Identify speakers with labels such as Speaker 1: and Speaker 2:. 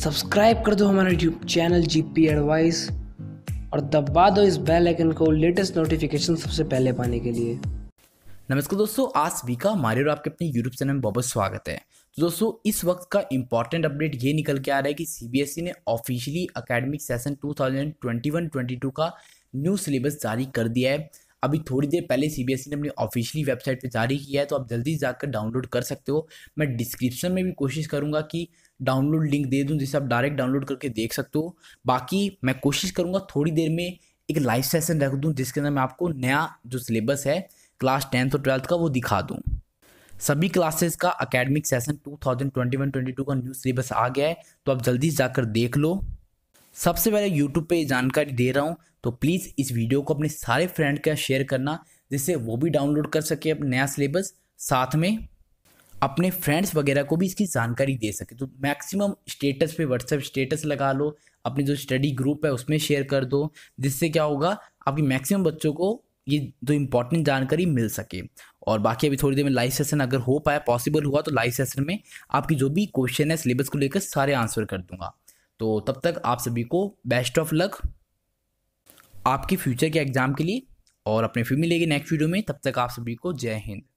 Speaker 1: Subscribe कर दो हमारा यूट्यूब चैनल जीपी एडवाइस और दबा दो इस बेल आइकन को लेटेस्ट नोटिफिकेशन सबसे पहले पाने के लिए।
Speaker 2: नमस्कार दोस्तों, आज सभी का हमारे और आपके अपने यूट्यूब चैनल में बहुत बहुत स्वागत है। तो दोस्तों, इस वक्त का इंपॉर्टेंट अपडेट ये निकल के आ रहा है कि सीबीएसई ने ऑफिशियली एकेडमिक सेशन 2021-22 का न्यू सिलेबस जारी कर दिया है। अभी थोड़ी देर पहले सीबीएसई ने अपनी ऑफिशियली वेबसाइट पे जारी किया है, तो आप जल्दी जाकर डाउनलोड कर सकते हो। मैं डिस्क्रिप्शन में भी कोशिश करूंगा कि डाउनलोड लिंक दे दूं, जिससे आप डायरेक्ट डाउनलोड करके देख सकते हो। बाकी मैं कोशिश करूंगा थोड़ी देर में एक लाइव सेशन रख दूं, जिसके अंदर मैं आपको नया जो सिलेबस है क्लास 10th और 12th का वो दिखा दूं। सभी क्लासेस का एकेडमिक सेशन 2021-22 का न्यू सिलेबस आ गया है, तो आप जल्दी जाकर देख लो। सबसे पहले यूट्यूब पे जानकारी दे रहा हूँ, तो प्लीज़ इस वीडियो को अपने सारे फ्रेंड के साथ शेयर करना, जिससे वो भी डाउनलोड कर सके अपना नया सिलेबस, साथ में अपने फ्रेंड्स वगैरह को भी इसकी जानकारी दे सके। तो मैक्सिमम स्टेटस पे व्हाट्सएप स्टेटस लगा लो, अपने जो स्टडी ग्रुप है उसमें शेयर कर दो, जिससे क्या होगा आपकी मैक्सिमम बच्चों को ये जो इंपॉर्टेंट जानकारी मिल सके। और बाकी अभी थोड़ी देर में लाइव सेशन अगर हो पाया, पॉसिबल हुआ, तो लाइव सेशन में आपकी जो भी क्वेश्चन है सिलेबस को लेकर सारे आंसर कर दूंगा। तो तब तक आप सभी को बेस्ट ऑफ लक आपके फ्यूचर के एग्जाम के लिए, और अपने फिर मिलेंगे नेक्स्ट वीडियो में। तब तक आप सभी को जय हिंद।